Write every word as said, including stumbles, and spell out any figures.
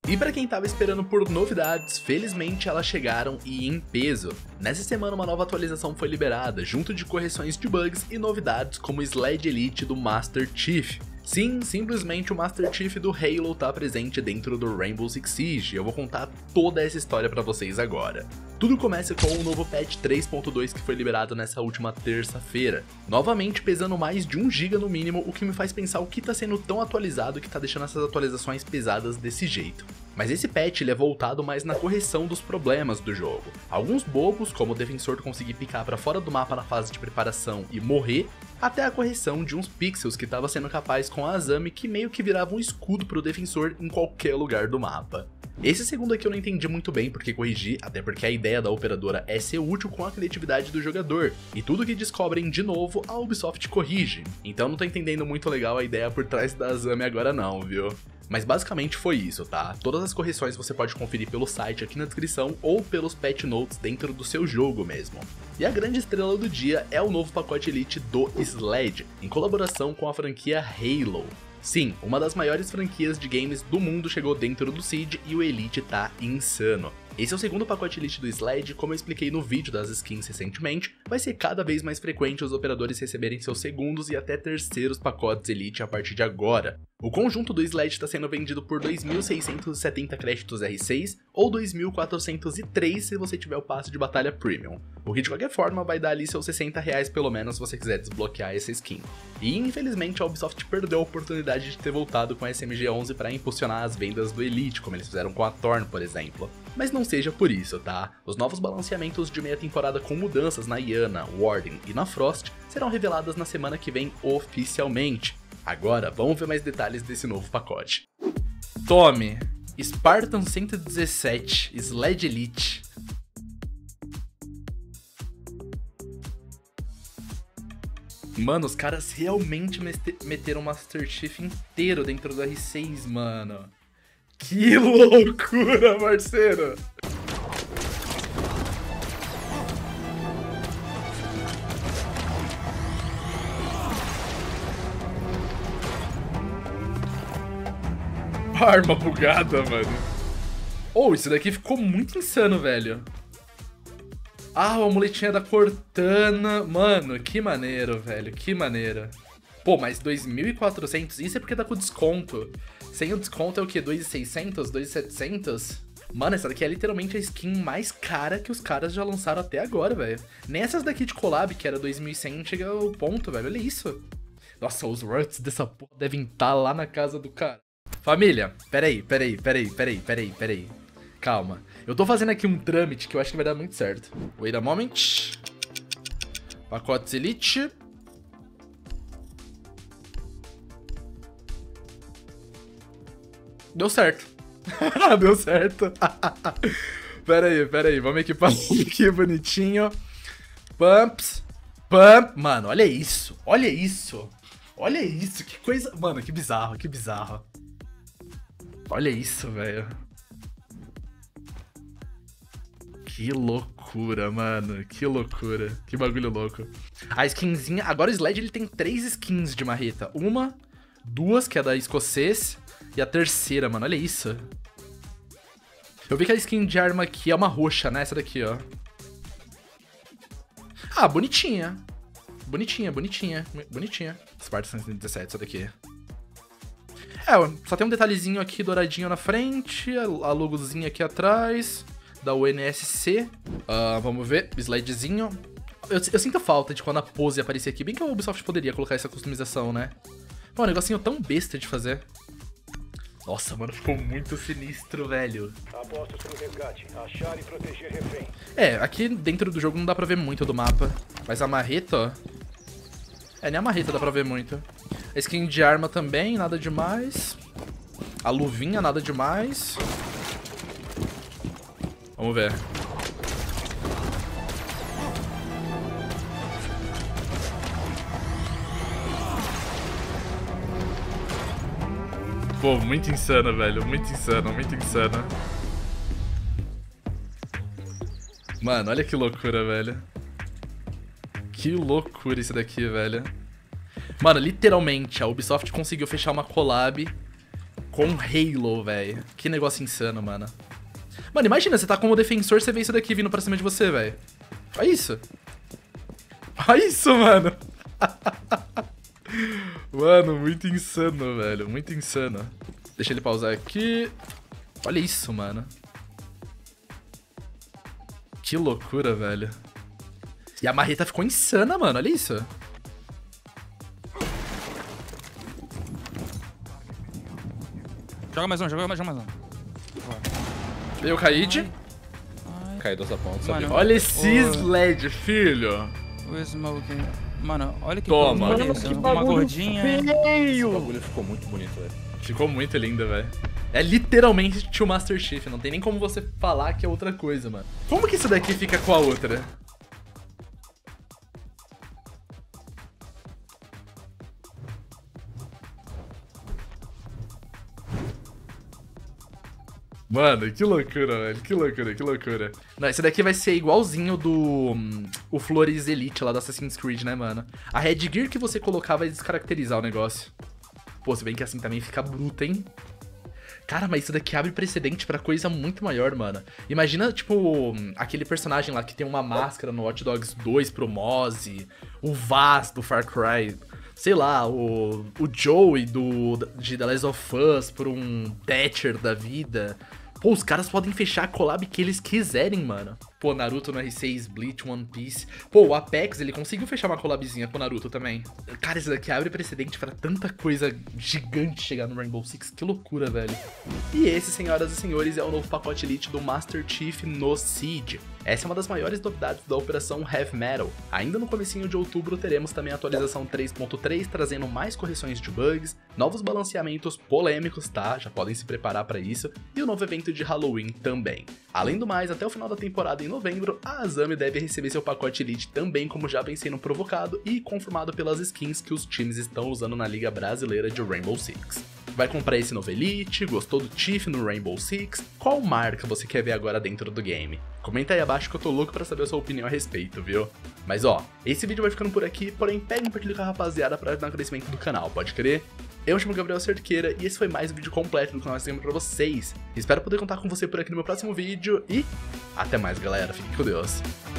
E pra quem tava esperando por novidades, felizmente elas chegaram e em peso. Nessa semana uma nova atualização foi liberada, junto de correções de bugs e novidades como o Sled Elite do Master Chief. Sim, simplesmente o Master Chief do Halo tá presente dentro do Rainbow Six Siege, e eu vou contar toda essa história pra vocês agora. Tudo começa com o novo patch três ponto dois que foi liberado nessa última terça-feira, novamente pesando mais de um giga no mínimo, o que me faz pensar o que tá sendo tão atualizado que tá deixando essas atualizações pesadas desse jeito. Mas esse patch ele é voltado mais na correção dos problemas do jogo. Alguns bobos, como o defensor conseguir picar pra fora do mapa na fase de preparação e morrer, até a correção de uns pixels que estava sendo capaz com a Azami que meio que virava um escudo pro defensor em qualquer lugar do mapa. Esse segundo aqui eu não entendi muito bem porque corrigi, até porque a ideia da operadora é ser útil com a criatividade do jogador, e tudo que descobrem de novo a Ubisoft corrige. Então não tô entendendo muito legal a ideia por trás da Azami agora não, viu? Mas basicamente foi isso, tá? Todas as correções você pode conferir pelo site aqui na descrição ou pelos patch notes dentro do seu jogo mesmo. E a grande estrela do dia é o novo pacote Elite do Sled, em colaboração com a franquia Halo. Sim, uma das maiores franquias de games do mundo chegou dentro do Siege e o Elite tá insano. Esse é o segundo pacote Elite do Sled, como eu expliquei no vídeo das skins recentemente, vai ser cada vez mais frequente os operadores receberem seus segundos e até terceiros pacotes Elite a partir de agora. O conjunto do Sled está sendo vendido por dois mil seiscentos e setenta créditos R seis ou dois mil quatrocentos e três se você tiver o passe de batalha Premium, o que de qualquer forma vai dar ali seus sessenta reais pelo menos se você quiser desbloquear essa skin. E infelizmente a Ubisoft perdeu a oportunidade de ter voltado com a S M G onze para impulsionar as vendas do Elite, como eles fizeram com a Thorn, por exemplo. Mas não seja por isso, tá? Os novos balanceamentos de meia temporada com mudanças na Iana, Warden e na Frost serão reveladas na semana que vem oficialmente. Agora vamos ver mais detalhes desse novo pacote. Tome! Spartan cento e dezessete Sled Elite. Mano, os caras realmente meteram o Master Chief inteiro dentro do R seis, mano. Que loucura, parceiro! Arma bugada, mano. Oh, isso daqui ficou muito insano, velho. Ah, a muletinha da Cortana. Mano, que maneiro, velho. Que maneiro. Pô, mas dois mil e quatrocentos? Isso é porque tá com desconto. Sem o desconto é o quê? dois mil e seiscentos? dois mil e setecentos? Mano, essa daqui é literalmente a skin mais cara que os caras já lançaram até agora, velho. Nessas daqui de collab, que era dois mil e cem, chega ao ponto, velho. Olha isso. Nossa, os royalties dessa porra devem estar lá na casa do cara. Família, peraí, peraí, peraí, peraí, peraí, peraí. Calma. Eu tô fazendo aqui um trâmite que eu acho que vai dar muito certo. Wait a moment. Pacotes Elite. Deu certo. Deu certo. Pera aí, pera aí. Vamos equipar aqui bonitinho. Pumps. Pump. Mano, olha isso. Olha isso. Olha isso. Que coisa... Mano, que bizarro, que bizarro. Olha isso, velho. Que loucura, mano. Que loucura. Que bagulho louco. A skinzinha... Agora o Sled ele tem três skins de marreta. Uma, duas, que é da escocês... E a terceira, mano, olha isso. Eu vi que a skin de arma aqui é uma roxa, né? Essa daqui, ó. Ah, bonitinha. Bonitinha, bonitinha. Bonitinha. Spartan cento e dezessete, essa daqui. É, só tem um detalhezinho aqui douradinho na frente. A logozinha aqui atrás. Da U N S C. Uh, vamos ver. Slidezinho. Eu, eu sinto falta de quando a pose aparecer aqui. Bem que a Ubisoft poderia colocar essa customização, né? Pô, um negocinho tão besta de fazer. Nossa, mano, ficou muito sinistro, velho. Resgate, achar e proteger refém. É, aqui dentro do jogo não dá pra ver muito do mapa. Mas a marreta, ó. É, nem a marreta dá pra ver muito. A skin de arma também, nada demais. A luvinha, nada demais. Vamos ver. Pô, muito insano, velho. Muito insano, muito insano. Mano, olha que loucura, velho. Que loucura isso daqui, velho. Mano, literalmente, a Ubisoft conseguiu fechar uma collab com Halo, velho. Que negócio insano, mano. Mano, imagina, você tá como defensor, você vê isso daqui vindo pra cima de você, velho. Olha isso. Olha isso, mano. Mano, muito insano, velho. Muito insano. Deixa ele pausar aqui. Olha isso, mano. Que loucura, velho. E a marreta ficou insana, mano. Olha isso. Joga mais um, joga mais um, mais um. Eu caí de... Cai duas pontas, sabe? Mano, Olha esse o- sled, filho. O Smoke. Mano, olha que Toma. coisa Mano, bonita. que Uma gordinha. Esse bagulho ficou muito bonito, velho. Ficou muito lindo, velho. É literalmente o Master Chief. Não tem nem como você falar que é outra coisa, mano. Como que isso daqui fica com a outra? Mano, que loucura, velho. Que loucura, que loucura. Não, esse daqui vai ser igualzinho do... hum, o Flores Elite lá do Assassin's Creed, né, mano? A headgear que você colocar vai descaracterizar o negócio. Pô, se bem que assim também fica bruto, hein? Cara, mas isso daqui abre precedente pra coisa muito maior, mano. Imagina, tipo, aquele personagem lá que tem uma máscara no Watch Dogs dois pro Mozzie, o Vaz do Far Cry, sei lá, o, o Joey do, de The Last of Us por um Thatcher da vida. Pô, os caras podem fechar a collab que eles quiserem, mano. Pô, Naruto no R seis, Bleach, One Piece. Pô, o Apex, ele conseguiu fechar uma collabzinha com o Naruto também. Cara, isso daqui abre precedente pra tanta coisa gigante chegar no Rainbow Six. Que loucura, velho. E esse, senhoras e senhores, é o novo pacote Elite do Master Chief no Siege. Essa é uma das maiores novidades da operação Heavy Metal. Ainda no comecinho de outubro teremos também a atualização três ponto três, trazendo mais correções de bugs, novos balanceamentos polêmicos, tá? Já podem se preparar pra isso, e o novo evento de Halloween também. Além do mais, até o final da temporada em novembro, a Azami deve receber seu pacote Elite também, como já vem sendo provocado e confirmado pelas skins que os times estão usando na Liga Brasileira de Rainbow Six. Vai comprar esse novo Elite? Gostou do Chief no Rainbow Six? Qual marca você quer ver agora dentro do game? Comenta aí abaixo que eu tô louco pra saber a sua opinião a respeito, viu? Mas ó, esse vídeo vai ficando por aqui, porém pega e compartilha com a rapaziada pra ajudar no crescimento do canal, pode crer? Eu me chamo Gabriel Cerqueira e esse foi mais um vídeo completo do canal Streamer pra vocês. Espero poder contar com você por aqui no meu próximo vídeo e até mais, galera. Fiquem com Deus.